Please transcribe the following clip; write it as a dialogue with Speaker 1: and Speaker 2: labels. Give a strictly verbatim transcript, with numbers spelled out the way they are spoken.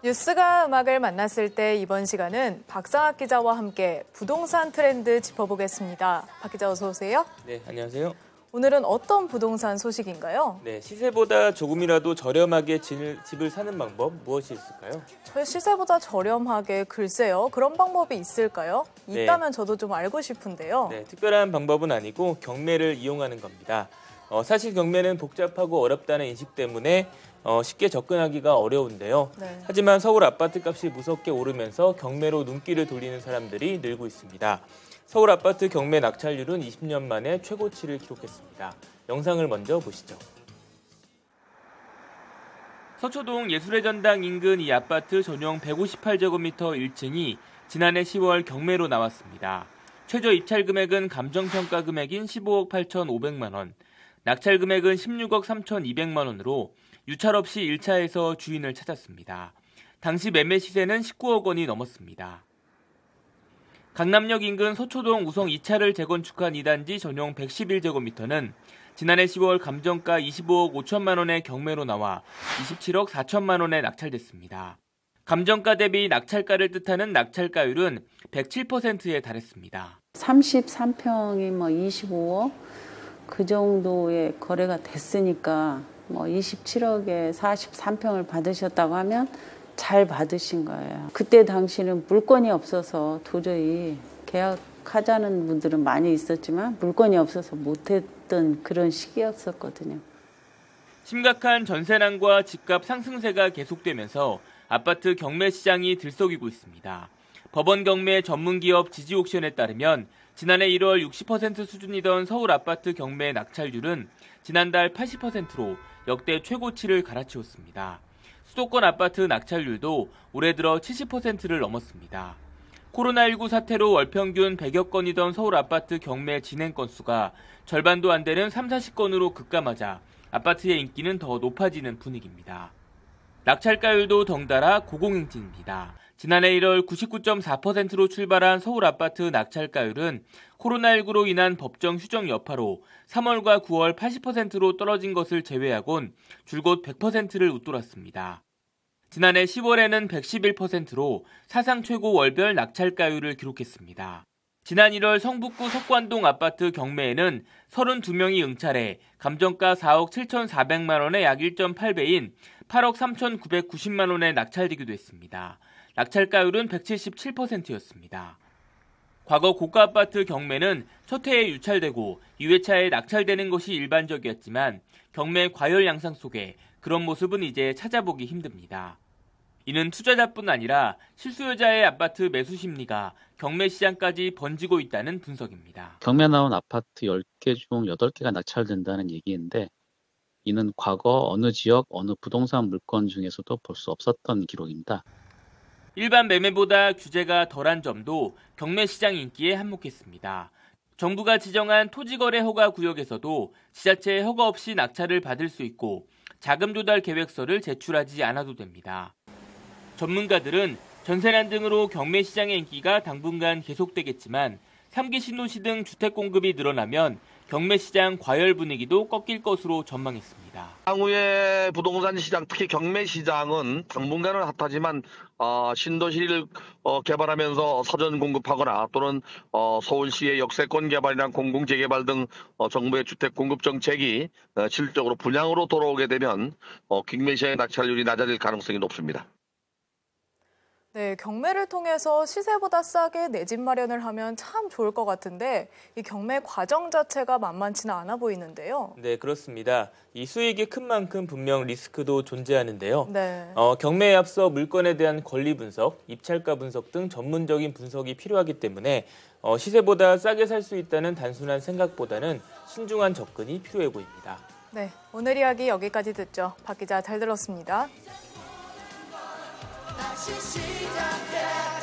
Speaker 1: 뉴스가 음악을 만났을 때 이번 시간은 박상학 기자와 함께 부동산 트렌드 짚어보겠습니다. 박 기자 어서 오세요.
Speaker 2: 네, 안녕하세요.
Speaker 1: 오늘은 어떤 부동산 소식인가요?
Speaker 2: 네, 시세보다 조금이라도 저렴하게 집을 사는 방법 무엇이 있을까요?
Speaker 1: 저희 시세보다 저렴하게 글쎄요. 그런 방법이 있을까요? 있다면
Speaker 2: 네.
Speaker 1: 저도 좀 알고 싶은데요.
Speaker 2: 네, 특별한 방법은 아니고 경매를 이용하는 겁니다. 어, 사실 경매는 복잡하고 어렵다는 인식 때문에 어, 쉽게 접근하기가 어려운데요.
Speaker 1: 네.
Speaker 2: 하지만 서울 아파트값이 무섭게 오르면서 경매로 눈길을 돌리는 사람들이 늘고 있습니다. 서울 아파트 경매 낙찰률은 이십 년 만에 최고치를 기록했습니다. 영상을 먼저 보시죠. 서초동 예술의 전당 인근 이 아파트 전용 백오십팔 제곱미터 일 층이 지난해 시월 경매로 나왔습니다. 최저 입찰 금액은 감정평가 금액인 십오억 팔천오백만 원, 낙찰 금액은 십육억 삼천이백만 원으로 유찰 없이 일 차에서 주인을 찾았습니다. 당시 매매 시세는 십구억 원이 넘었습니다. 강남역 인근 서초동 우성 이 차를 재건축한 이 단지 전용 백십일 제곱미터는 지난해 시월 감정가 이십오억 오천만 원의 경매로 나와 이십칠억 사천만 원에 낙찰됐습니다. 감정가 대비 낙찰가를 뜻하는 낙찰가율은 백칠 퍼센트에 달했습니다.
Speaker 3: 삼십삼 평이 뭐 이십오억 그 정도의 거래가 됐으니까 뭐 이십칠억에 사십삼 평을 받으셨다고 하면 잘 받으신 거예요. 그때 당시는 물건이 없어서 도저히 계약하자는 분들은 많이 있었지만 물건이 없어서 못했던 그런 시기였었거든요.
Speaker 2: 심각한 전세난과 집값 상승세가 계속되면서 아파트 경매 시장이 들썩이고 있습니다. 법원 경매 전문기업 지지옥션에 따르면 지난해 일월 육십 퍼센트 수준이던 서울 아파트 경매 낙찰률은 지난달 팔십 퍼센트로 역대 최고치를 갈아치웠습니다. 수도권 아파트 낙찰률도 올해 들어 칠십 퍼센트를 넘었습니다. 코로나십구 사태로 월평균 백여 건이던 서울 아파트 경매 진행 건수가 절반도 안 되는 삼사십 건으로 급감하자 아파트의 인기는 더 높아지는 분위기입니다. 낙찰가율도 덩달아 고공행진입니다. 지난해 일월 구십구 점 사 퍼센트로 출발한 서울 아파트 낙찰가율은 코로나십구로 인한 법정 휴정 여파로 삼월과 구월 팔십 퍼센트로 떨어진 것을 제외하곤 줄곧 백 퍼센트를 웃돌았습니다. 지난해 시월에는 백십일 퍼센트로 사상 최고 월별 낙찰가율을 기록했습니다. 지난 일월 성북구 석관동 아파트 경매에는 삼십이 명이 응찰해 감정가 사억 칠천사백만 원의 약 일 점 팔 배인 팔억 삼천구백구십만 원에 낙찰되기도 했습니다. 낙찰가율은 백칠십칠 퍼센트였습니다. 과거 고가 아파트 경매는 첫 해에 유찰되고 이 회차에 낙찰되는 것이 일반적이었지만 경매 과열 양상 속에 그런 모습은 이제 찾아보기 힘듭니다. 이는 투자자뿐 아니라 실수요자의 아파트 매수 심리가 경매 시장까지 번지고 있다는 분석입니다.
Speaker 4: 경매 나온 아파트 열 개 중 여덟 개가 낙찰된다는 얘기인데 이는 과거 어느 지역, 어느 부동산 물건 중에서도 볼 수 없었던 기록입니다.
Speaker 2: 일반 매매보다 규제가 덜한 점도 경매 시장 인기에 한몫했습니다. 정부가 지정한 토지거래 허가 구역에서도 지자체의 허가 없이 낙찰을 받을 수 있고 자금 조달 계획서를 제출하지 않아도 됩니다. 전문가들은 전세난 등으로 경매 시장의 인기가 당분간 계속되겠지만 삼 기 신도시 등 주택 공급이 늘어나면 경매 시장 과열 분위기도 꺾일 것으로 전망했습니다.
Speaker 5: 향후에 부동산 시장, 특히 경매 시장은 당분간은 핫하지만 어, 신도시를 어, 개발하면서 사전 공급하거나 또는 어, 서울시의 역세권 개발이나 공공재개발 등 어, 정부의 주택 공급 정책이 어, 실질적으로 분양으로 돌아오게 되면 어, 경매 시장의 낙찰률이 낮아질 가능성이 높습니다.
Speaker 1: 네, 경매를 통해서 시세보다 싸게 내 집 마련을 하면 참 좋을 것 같은데 이 경매 과정 자체가 만만치는 않아 보이는데요.
Speaker 2: 네, 그렇습니다. 이 수익이 큰 만큼 분명 리스크도 존재하는데요.
Speaker 1: 네.
Speaker 2: 어, 경매에 앞서 물건에 대한 권리 분석, 입찰가 분석 등 전문적인 분석이 필요하기 때문에 어, 시세보다 싸게 살 수 있다는 단순한 생각보다는 신중한 접근이 필요해 보입니다.
Speaker 1: 네, 오늘 이야기 여기까지 듣죠. 박 기자 잘 들었습니다.
Speaker 6: 다시 시작해